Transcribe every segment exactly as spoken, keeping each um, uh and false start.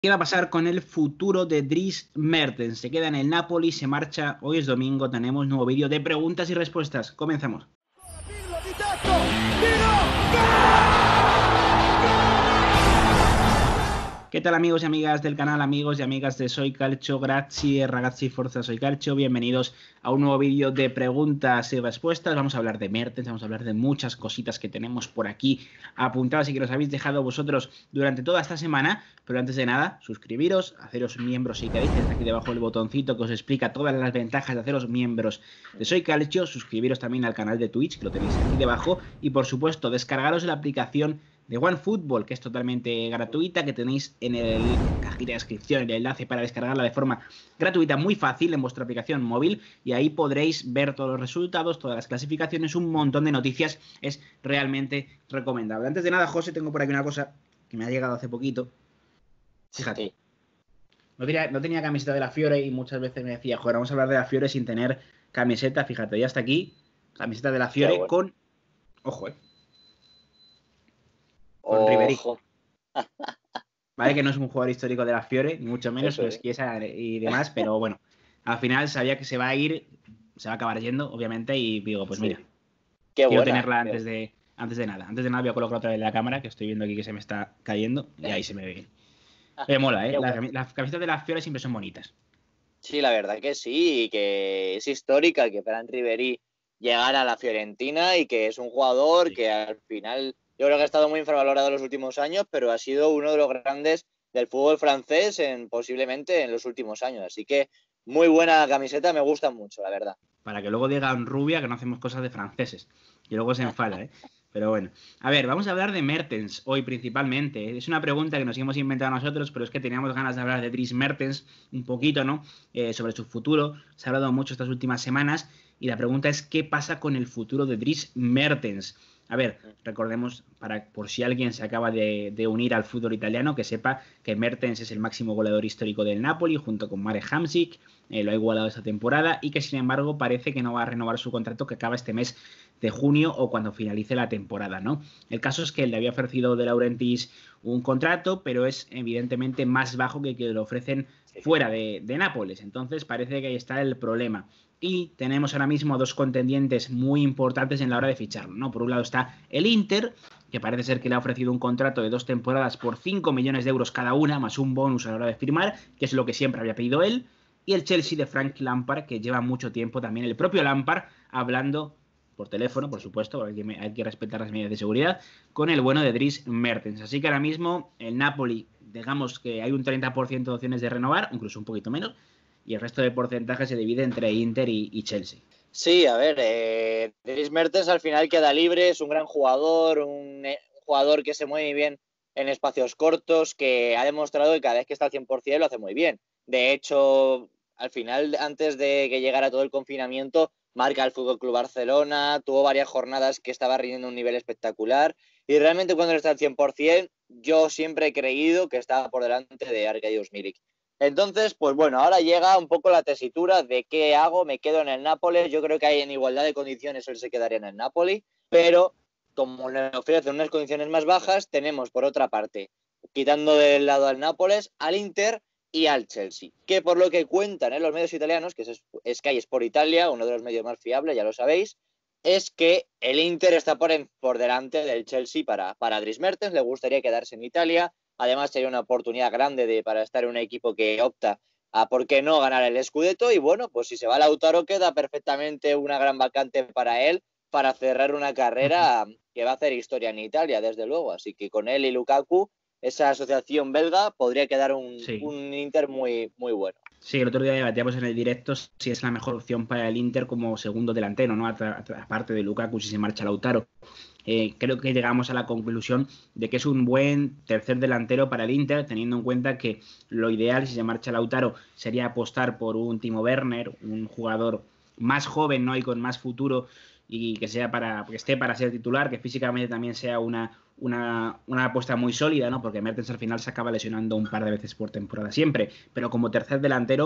¿Qué va a pasar con el futuro de Dries Mertens? Se queda en el Napoli, se marcha. Hoy es domingo, tenemos nuevo vídeo de preguntas y respuestas. Comenzamos. ¿Qué tal, amigos y amigas del canal, amigos y amigas de Soy Calcio? Grazie, ragazzi, forza Soy Calcio. Bienvenidos a un nuevo vídeo de preguntas y respuestas. Vamos a hablar de Mertens, vamos a hablar de muchas cositas que tenemos por aquí apuntadas y que nos habéis dejado vosotros durante toda esta semana. Pero antes de nada, suscribiros, haceros miembros si queréis. Desde aquí debajo el botoncito que os explica todas las ventajas de haceros miembros de Soy Calcio. Suscribiros también al canal de Twitch, que lo tenéis aquí debajo. Y por supuesto, descargaros la aplicación de OneFootball, que es totalmente gratuita, que tenéis en el cajita de descripción, el enlace para descargarla de forma gratuita, muy fácil, en vuestra aplicación móvil, y ahí podréis ver todos los resultados, todas las clasificaciones, un montón de noticias. Es realmente recomendable. Antes de nada, José, tengo por aquí una cosa que me ha llegado hace poquito. Fíjate. Sí. No tenía, no tenía camiseta de la Fiore y muchas veces me decía, joder, vamos a hablar de la Fiore sin tener camiseta. Fíjate, ya está aquí, camiseta de la Fiore bueno. con... Ojo, eh. Con Ribéry. Vale, que no es un jugador histórico de la Fiore, ni mucho menos, no es Chiesa y demás, pero bueno, al final sabía que se va a ir, se va a acabar yendo, obviamente, y digo, pues mira, sí. Qué quiero buena, tenerla antes de, antes de nada. Antes de nada voy a colocar otra vez la cámara, que estoy viendo aquí que se me está cayendo, y ahí se me ve bien. Me mola, ¿eh? Las, las camisetas de la Fiore siempre son bonitas. Sí, la verdad que sí, y que es histórica que Ferran Ribéry llegara a la Fiorentina y que es un jugador sí. que al final... Yo creo que ha estado muy infravalorado en los últimos años, pero ha sido uno de los grandes del fútbol francés en, posiblemente en los últimos años. Así que muy buena camiseta, me gusta mucho, la verdad. Para que luego digan Rubia que no hacemos cosas de franceses. Y luego se enfada, ¿eh? Pero bueno. A ver, vamos a hablar de Mertens hoy principalmente. Es una pregunta que nos hemos inventado nosotros, pero es que teníamos ganas de hablar de Dries Mertens un poquito, ¿no? Eh, sobre su futuro. Se ha hablado mucho estas últimas semanas. Y la pregunta es, ¿qué pasa con el futuro de Dries Mertens? A ver, recordemos, para por si alguien se acaba de, de unir al fútbol italiano, que sepa que Mertens es el máximo goleador histórico del Napoli, junto con Marek Hamsik, eh, lo ha igualado esta temporada, y que sin embargo parece que no va a renovar su contrato, que acaba este mes de junio o cuando finalice la temporada, ¿no? El caso es que le había ofrecido De Laurentiis un contrato, pero es evidentemente más bajo que el que le ofrecen fuera de, de Nápoles, entonces parece que ahí está el problema. Y tenemos ahora mismo dos contendientes muy importantes en la hora de ficharlo, ¿no? Por un lado está el Inter, que parece ser que le ha ofrecido un contrato de dos temporadas por cinco millones de euros cada una, más un bonus a la hora de firmar, que es lo que siempre había pedido él. Y el Chelsea de Frank Lampard, que lleva mucho tiempo también, el propio Lampard, hablando por teléfono, por supuesto, porque hay que, hay que respetar las medidas de seguridad, con el bueno de Dries Mertens. Así que ahora mismo el Napoli, digamos que hay un treinta por ciento de opciones de renovar, incluso un poquito menos, y el resto de porcentaje se divide entre Inter y, y Chelsea. Sí, a ver, eh, Dries Mertens al final queda libre, es un gran jugador, un, eh, un jugador que se mueve bien en espacios cortos, que ha demostrado que cada vez que está al cien por ciento lo hace muy bien. De hecho, al final, antes de que llegara todo el confinamiento, marca el F C Barcelona, tuvo varias jornadas que estaba rindiendo un nivel espectacular, y realmente cuando está al cien por ciento, yo siempre he creído que estaba por delante de Arkadiusz Milik. Entonces, pues bueno, ahora llega un poco la tesitura de qué hago, me quedo en el Nápoles, yo creo que hay en igualdad de condiciones él se quedaría en el Napoli, pero como le ofrecen unas condiciones más bajas, tenemos por otra parte, quitando del lado al Nápoles, al Inter y al Chelsea, que por lo que cuentan en los medios italianos, que es Sky Sport Italia, uno de los medios más fiables, ya lo sabéis, es que el Inter está por, en, por delante del Chelsea para, para Dries Mertens, le gustaría quedarse en Italia. Además, sería una oportunidad grande de, para estar en un equipo que opta a, ¿por qué no?, ganar el Scudetto. Y bueno, pues si se va Lautaro, queda perfectamente una gran vacante para él para cerrar una carrera uh-huh. que va a hacer historia en Italia, desde luego. Así que con él y Lukaku, esa asociación belga, podría quedar un, sí. un Inter muy, muy bueno. Sí, el otro día debatíamos en el directo si es la mejor opción para el Inter como segundo delantero, ¿no? Aparte de Lukaku, si se marcha Lautaro. Eh, creo que llegamos a la conclusión de que es un buen tercer delantero para el Inter, teniendo en cuenta que lo ideal, si se marcha Lautaro, sería apostar por un Timo Werner, un jugador más joven, ¿no? Y con más futuro, y que sea para que esté para ser titular, que físicamente también sea una, una, una apuesta muy sólida, ¿no? Porque Mertens al final se acaba lesionando un par de veces por temporada siempre, pero como tercer delantero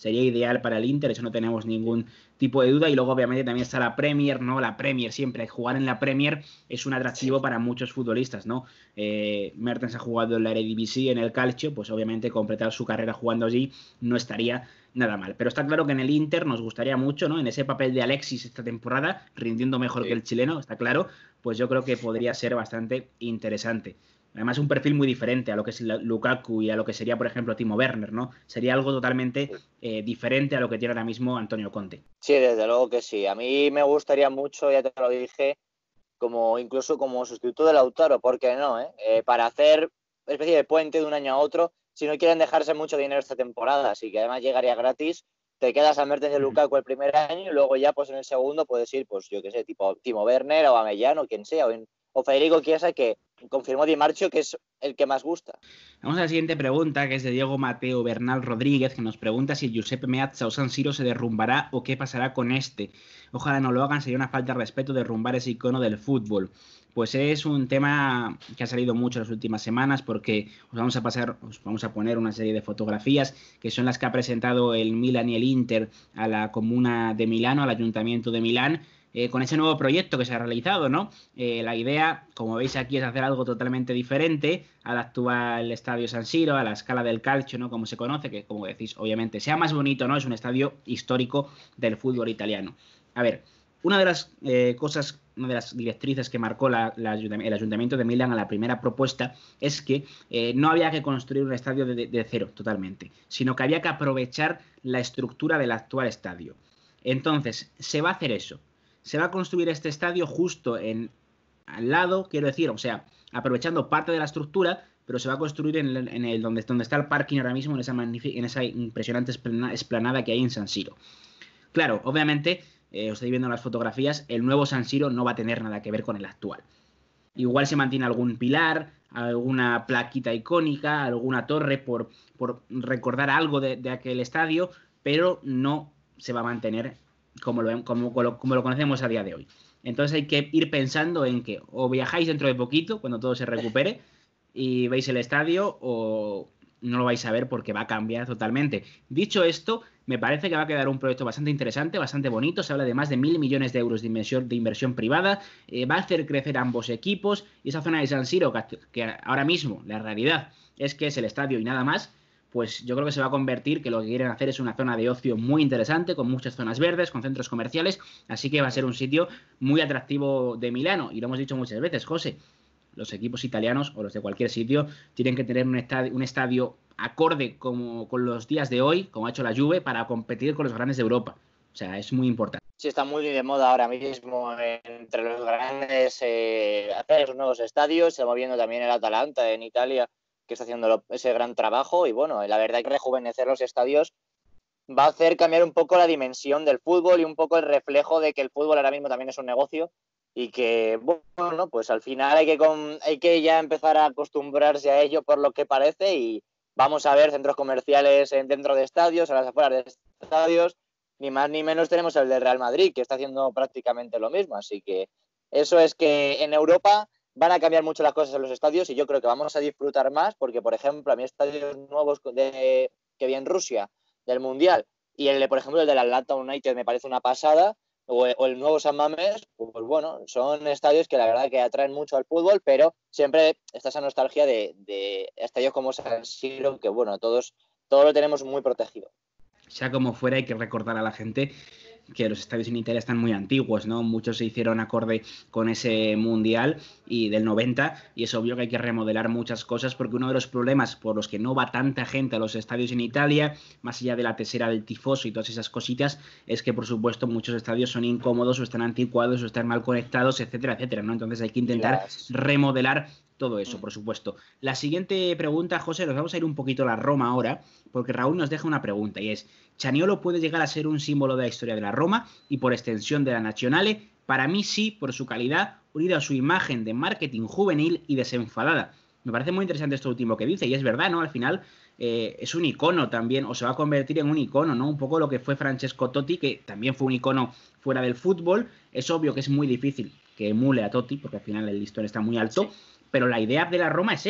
sería ideal para el Inter, eso no tenemos ningún tipo de duda. Y luego obviamente también está la Premier, ¿no? La Premier siempre, jugar en la Premier es un atractivo para muchos futbolistas, ¿no? Eh, Mertens ha jugado en la Eredivisie, en el Calcio, pues obviamente completar su carrera jugando allí no estaría nada mal. Pero está claro que en el Inter nos gustaría mucho, ¿no? En ese papel de Alexis esta temporada, rindiendo mejor Sí. que el chileno, está claro, pues yo creo que podría ser bastante interesante. Además, un perfil muy diferente a lo que es Lukaku y a lo que sería, por ejemplo, Timo Werner, ¿no? Sería algo totalmente eh, diferente a lo que tiene ahora mismo Antonio Conte. Sí, desde luego que sí. A mí me gustaría mucho, ya te lo dije, como incluso como sustituto de Lautaro, ¿por qué no? Eh? Eh, para hacer especie de puente de un año a otro, si no quieren dejarse mucho dinero esta temporada, así que además llegaría gratis, te quedas a Mertens y Lukaku el primer año y luego ya pues en el segundo puedes ir, pues yo qué sé, tipo Timo Werner o Amellán o quien sea, o, en, o Federico Chiesa, que confirmó Di Marchio que es el que más gusta. Vamos a la siguiente pregunta, que es de Diego Mateo Bernal Rodríguez, que nos pregunta si el Giuseppe Meazza o San Siro se derrumbará o qué pasará con este. Ojalá no lo hagan, sería una falta de respeto derrumbar ese icono del fútbol. Pues es un tema que ha salido mucho en las últimas semanas, porque os vamos a pasar, os vamos a poner una serie de fotografías que son las que ha presentado el Milan y el Inter a la comuna de Milano, al Ayuntamiento de Milán, eh, con ese nuevo proyecto que se ha realizado, ¿no? Eh, la idea, como veis aquí, es hacer algo totalmente diferente al actual estadio San Siro, a la escala del Calcio, ¿no? Como se conoce, que como decís, obviamente sea más bonito, ¿no? Es un estadio histórico del fútbol italiano. A ver, una de las eh, cosas, una de las directrices que marcó la, la, el Ayuntamiento de Milán a la primera propuesta es que eh, no había que construir un estadio de, de, de cero totalmente, sino que había que aprovechar la estructura del actual estadio. Entonces, se va a hacer eso. Se va a construir este estadio justo en, al lado, quiero decir, o sea, aprovechando parte de la estructura, pero se va a construir en el, en el donde, donde está el parking ahora mismo, en esa, en esa impresionante esplanada que hay en San Siro. Claro, obviamente, eh, os estoy viendo las fotografías, el nuevo San Siro no va a tener nada que ver con el actual. Igual se mantiene algún pilar, alguna plaquita icónica, alguna torre por, por recordar algo de, de aquel estadio, pero no se va a mantener como lo, como, como lo conocemos a día de hoy. Entonces hay que ir pensando en que o viajáis dentro de poquito, cuando todo se recupere, y veis el estadio, o no lo vais a ver porque va a cambiar totalmente. Dicho esto, me parece que va a quedar un proyecto bastante interesante, bastante bonito. Se habla de más de mil millones de euros de inversión, de inversión privada. Eh, va a hacer crecer ambos equipos. Y esa zona de San Siro, que, que ahora mismo la realidad es que es el estadio y nada más, pues yo creo que se va a convertir, que lo que quieren hacer es una zona de ocio muy interesante, con muchas zonas verdes, con centros comerciales. Así que va a ser un sitio muy atractivo de Milano. Y lo hemos dicho muchas veces, José. Los equipos italianos o los de cualquier sitio tienen que tener un estadio, un estadio acorde como con los días de hoy, como ha hecho la Juve, para competir con los grandes de Europa. O sea, es muy importante. Sí, está muy de moda ahora mismo entre los grandes eh, hacer esos nuevos estadios. Se está moviendo también el Atalanta en Italia, que está haciendo lo, ese gran trabajo. Y bueno, la verdad es que rejuvenecer los estadios va a hacer cambiar un poco la dimensión del fútbol y un poco el reflejo de que el fútbol ahora mismo también es un negocio. Y que, bueno, pues al final hay que, con, hay que ya empezar a acostumbrarse a ello por lo que parece y vamos a ver centros comerciales en, dentro de estadios, a las afueras de estadios, ni más ni menos tenemos el del Real Madrid, que está haciendo prácticamente lo mismo, así que eso es que en Europa van a cambiar mucho las cosas en los estadios y yo creo que vamos a disfrutar más porque, por ejemplo, a mí estadios nuevos de, que vi en Rusia del Mundial y el, por ejemplo, el del Atlanta United me parece una pasada, o el nuevo San Mamés, pues bueno, son estadios que la verdad que atraen mucho al fútbol, pero siempre está esa nostalgia de, de estadios como San Siro, que bueno, todos, todos lo tenemos muy protegido. Sea como fuera, hay que recordar a la gente que los estadios en Italia están muy antiguos, ¿no? Muchos se hicieron acorde con ese Mundial y del noventa, y es obvio que hay que remodelar muchas cosas porque uno de los problemas por los que no va tanta gente a los estadios en Italia, más allá de la tesera del tifoso y todas esas cositas, es que por supuesto muchos estadios son incómodos o están anticuados o están mal conectados, etcétera, etcétera, ¿no? Entonces hay que intentar Las... remodelar todo eso, por supuesto. La siguiente pregunta, José, nos vamos a ir un poquito a la Roma ahora, porque Raúl nos deja una pregunta y es: ¿Zaniolo puede llegar a ser un símbolo de la historia de la Roma y por extensión de la Nazionale? Para mí sí, por su calidad, unida a su imagen de marketing juvenil y desenfadada. Me parece muy interesante esto último que dice, y es verdad, ¿no? Al final eh, es un icono también, o se va a convertir en un icono, ¿no? Un poco lo que fue Francesco Totti, que también fue un icono fuera del fútbol. Es obvio que es muy difícil que emule a Totti, porque al final el listón está muy alto, sí. Pero la idea de la Roma es esa.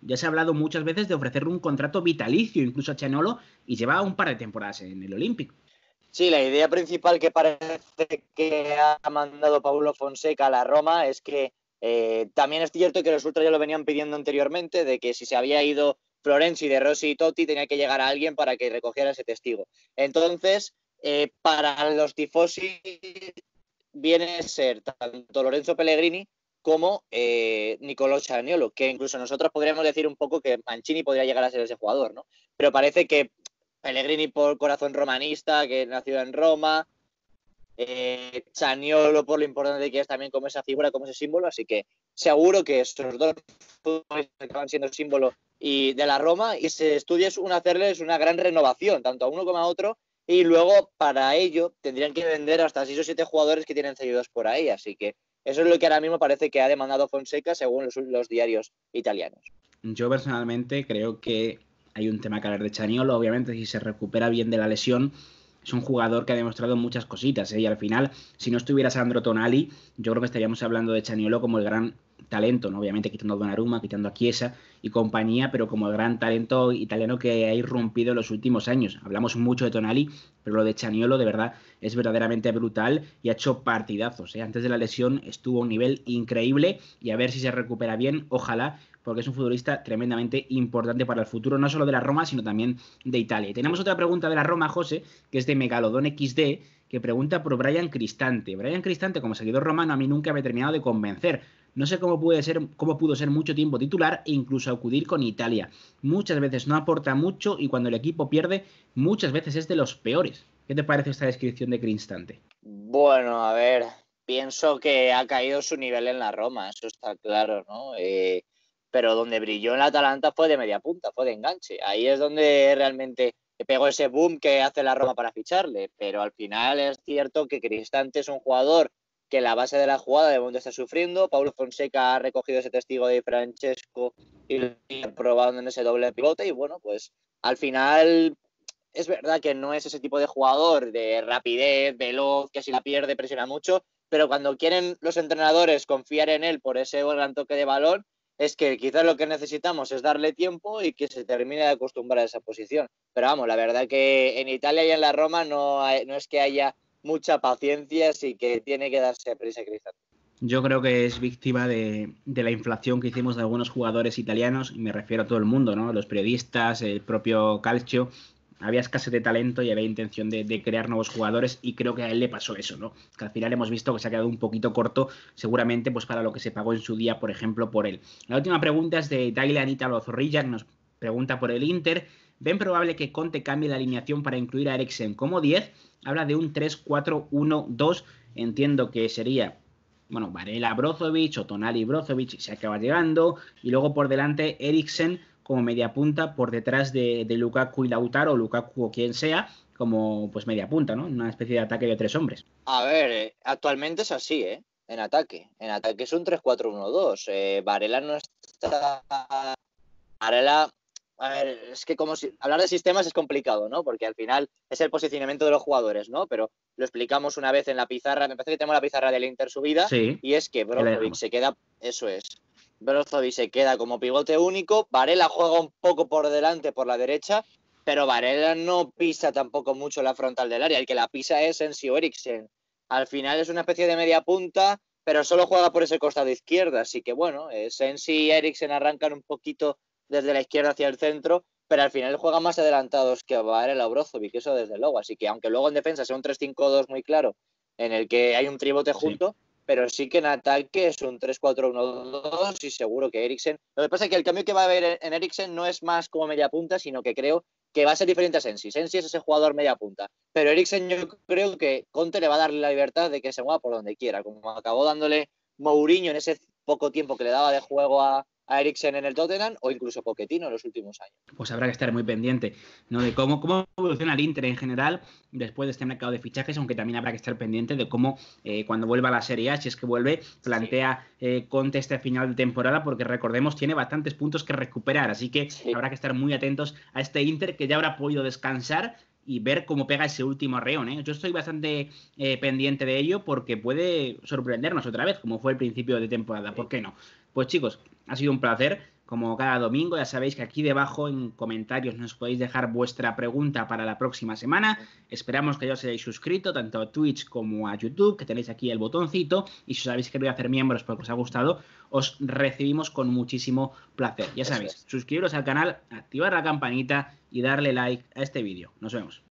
ya se ha hablado muchas veces de ofrecerle un contrato vitalicio incluso a Zaniolo y lleva un par de temporadas en el Olímpico. Sí, la idea principal que parece que ha mandado Paulo Fonseca a la Roma es que eh, también es cierto que los ultras ya lo venían pidiendo anteriormente, de que si se había ido Florenzi, De Rossi y Totti tenía que llegar a alguien para que recogiera ese testigo. Entonces, eh, para los tifosi viene a ser tanto Lorenzo Pellegrini como eh, Nicolò Zaniolo, que incluso nosotros podríamos decir un poco que Mancini podría llegar a ser ese jugador, ¿no? Pero parece que Pellegrini por corazón romanista, que nació en Roma, eh, Zaniolo por lo importante que es también como esa figura, como ese símbolo, así que seguro que estos dos futbolistas acaban siendo símbolo y de la Roma y se estudia es una, hacerles una gran renovación, tanto a uno como a otro, y luego para ello tendrían que vender hasta seis o siete jugadores que tienen cedidos por ahí, así que eso es lo que ahora mismo parece que ha demandado Fonseca según los, los diarios italianos. Yo personalmente creo que hay un tema que hablar de Zaniolo, obviamente si se recupera bien de la lesión, es un jugador que ha demostrado muchas cositas, ¿eh? Y al final, si no estuviera Sandro Tonali, yo creo que estaríamos hablando de Zaniolo como el gran talento, ¿no? Obviamente quitando a Donnarumma, quitando a Chiesa y compañía, pero como el gran talento italiano que ha irrumpido en los últimos años. Hablamos mucho de Tonali, pero lo de Zaniolo de verdad es verdaderamente brutal y ha hecho partidazos, ¿eh? Antes de la lesión estuvo a un nivel increíble y a ver si se recupera bien, ojalá, porque es un futbolista tremendamente importante para el futuro, no solo de la Roma, sino también de Italia. Y tenemos otra pregunta de la Roma, José, que es de Megalodon equis de, que pregunta por Bryan Cristante. Bryan Cristante, como seguidor romano, a mí nunca me ha terminado de convencer. No sé cómo, puede ser, cómo pudo ser mucho tiempo titular e incluso acudir con Italia. Muchas veces no aporta mucho y cuando el equipo pierde, muchas veces es de los peores. ¿Qué te parece esta descripción de Cristante? Bueno, a ver, pienso que ha caído su nivel en la Roma, eso está claro, ¿no? Eh, pero donde brilló en la Atalanta fue de media punta, fue de enganche. Ahí es donde realmente pegó ese boom que hace la Roma para ficharle. Pero al final es cierto que Cristante es un jugador que la base de la jugada de momento está sufriendo. Paulo Fonseca ha recogido ese testigo de Francesco y lo ha probado en ese doble pivote. Y bueno, pues al final es verdad que no es ese tipo de jugador de rapidez, veloz, que si la pierde presiona mucho, pero cuando quieren los entrenadores confiar en él por ese gran toque de balón, es que quizás lo que necesitamos es darle tiempo y que se termine de acostumbrar a esa posición. Pero vamos, la verdad que en Italia y en la Roma no, hay, no es que haya mucha paciencia, así que tiene que darse prisa a Cristante. Yo creo que es víctima de, de la inflación que hicimos de algunos jugadores italianos, y me refiero a todo el mundo, ¿no? Los periodistas, el propio Calcio. Había escasez de talento y había intención de, de crear nuevos jugadores y creo que a él le pasó eso, ¿no? Que al final hemos visto que se ha quedado un poquito corto, seguramente pues para lo que se pagó en su día, por ejemplo, por él. La última pregunta es de Dailan Italo Zorrilla, que nos pregunta por el Inter. ¿Ven probable que Conte cambie la alineación para incluir a Eriksen como diez? Habla de un tres cuatro uno dos, entiendo que sería... Bueno, Varela Brozovic o Tonali Brozovic se acaba llegando y luego por delante Eriksen como media punta por detrás de, de Lukaku y Lautaro, o Lukaku o quien sea, como pues media punta, ¿no? Una especie de ataque de tres hombres. A ver, eh, actualmente es así, ¿eh? En ataque. En ataque es un tres cuatro uno dos. Eh, Varela no está... Varela... A ver, es que como si... hablar de sistemas es complicado, ¿no? Porque al final es el posicionamiento de los jugadores, ¿no? Pero lo explicamos una vez en la pizarra, me parece que tenemos la pizarra del Inter subida, sí, y es que Brozovic se queda... Eso es. Brozovic se queda como pivote único, Varela juega un poco por delante, por la derecha, pero Varela no pisa tampoco mucho la frontal del área, el que la pisa es Sensi o Eriksen. Al final es una especie de media punta, pero solo juega por ese costado izquierdo, así que bueno, eh, Sensi y Eriksen arrancan un poquito desde la izquierda hacia el centro, pero al final juegan más adelantados que Varela o Brozovic, eso desde luego, así que aunque luego en defensa sea un tres cinco dos muy claro, en el que hay un tribote junto, sí, pero sí que en ataque es un tres cuatro uno dos y seguro que Eriksen... Lo que pasa es que el cambio que va a haber en Eriksen no es más como media punta, sino que creo que va a ser diferente a Sensi. Sensi es ese jugador media punta, pero Eriksen yo creo que Conte le va a dar la libertad de que se mueva por donde quiera, como acabó dándole Mourinho en ese poco tiempo que le daba de juego a, a Eriksen en el Tottenham, o incluso Pochettino en los últimos años. Pues habrá que estar muy pendiente, ¿no? De cómo, cómo evoluciona el Inter en general después de este mercado de fichajes, aunque también habrá que estar pendiente de cómo eh, cuando vuelva a la Serie A, si es que vuelve, plantea eh, Conte este final de temporada, porque recordemos tiene bastantes puntos que recuperar, así que sí, habrá que estar muy atentos a este Inter que ya habrá podido descansar y ver cómo pega ese último arreón, ¿eh? Yo estoy bastante eh, pendiente de ello porque puede sorprendernos otra vez, como fue el principio de temporada, ¿por qué no? Pues chicos, ha sido un placer. como cada domingo. Ya sabéis que aquí debajo en comentarios nos podéis dejar vuestra pregunta para la próxima semana. Esperamos que ya os hayáis suscrito tanto a Twitch como a YouTube, que tenéis aquí el botoncito, y si os habéis querido hacer miembros porque os ha gustado, os recibimos con muchísimo placer. Ya sabéis, suscribiros al canal, activar la campanita y darle like a este vídeo. Nos vemos.